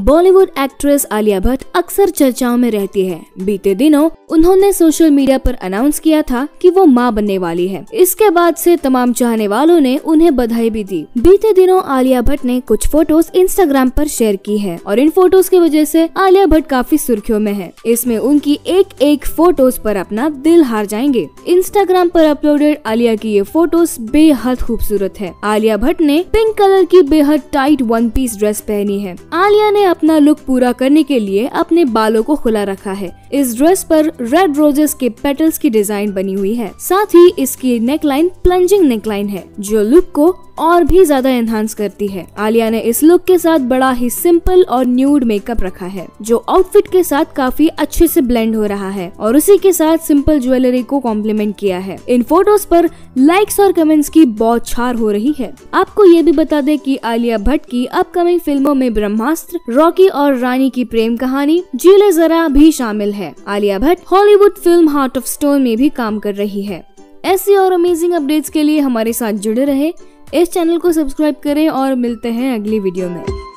Bollywood actress Alia Bhatt अक्सर चर्चाओं में रहती है। बीते दिनों उन्होंने सोशल मीडिया पर अनाउंस किया था कि वो मां बनने वाली है। इसके बाद से तमाम चाहने वालों ने उन्हें बधाई भी दी। बीते दिनों आलिया भट्ट ने कुछ फोटोज इंस्टाग्राम पर शेयर की है और इन फोटोज की वजह से आलिया भट्ट काफी सुर्खियों में है। इसमें उनकी एक एक फोटोज पर अपना दिल हार जाएंगे। इंस्टाग्राम पर अपलोडेड आलिया की ये फोटोज बेहद खूबसूरत है। आलिया भट्ट ने पिंक कलर की बेहद टाइट वन पीस ड्रेस पहनी है। आलिया ने अपना लुक पूरा करने के लिए अपने बालों को खुला रखा है। इस ड्रेस पर रेड रोजेस के पेटल्स की डिजाइन बनी हुई है। साथ ही इसकी नेकलाइन प्लंजिंग नेकलाइन है जो लुक को और भी ज्यादा एनहांस करती है। आलिया ने इस लुक के साथ बड़ा ही सिंपल और न्यूड मेकअप रखा है जो आउटफिट के साथ काफी अच्छे से ब्लेंड हो रहा है और उसी के साथ सिंपल ज्वेलरी को कॉम्प्लीमेंट किया है। इन फोटोज पर लाइक्स और कमेंट्स की बौछार हो रही है। आपको ये भी बता दें कि आलिया भट्ट की अपकमिंग फिल्मों में ब्रह्मास्त्र, रॉकी और रानी की प्रेम कहानी, जी ले जरा भी शामिल है। Alia Bhatt Hollywood film Heart of Stone में भी काम कर रही है। ऐसी और अमेजिंग अपडेट्स के लिए हमारे साथ जुड़े रहे। इस चैनल को सब्सक्राइब करें और मिलते हैं अगली वीडियो में।